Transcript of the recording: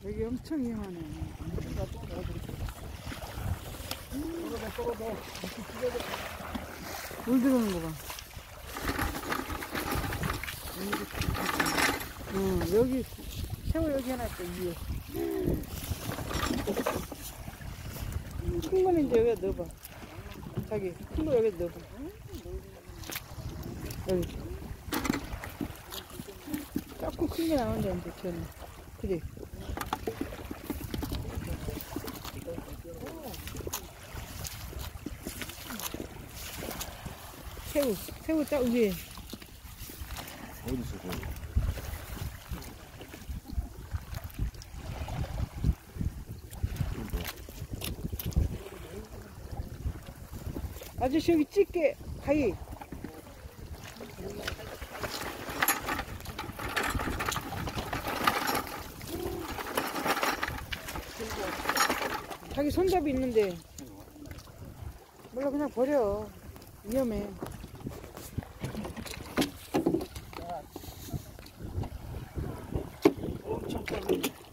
여기 엄청 위험하네. 물 들어오는 거 봐. 여기 새우 여기 하나 있어 위에. 큰 거는 이제 여기다 넣어봐. 자기 큰 거 여기다 넣어봐. 여기 조금 큰 게 나온다 이제 저는. 그래. 새우 딱 위에. 어디서 거기? 아저씨 여기 찍게 가위. 자기 손잡이 있는데 몰라 그냥 버려. 위험해. 엄청 작네.